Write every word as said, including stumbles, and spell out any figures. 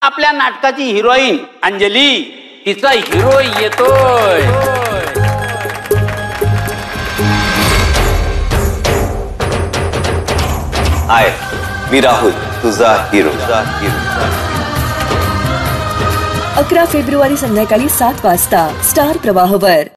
आपल्या नाटकाची हिरोईन अंजली, तिचा हिरो येतोय. हाय, मी राहुल, तुझा हिरो. अकरा फेब्रुवारी संध्याकाळी सात वाजता स्टार प्रवाहवर.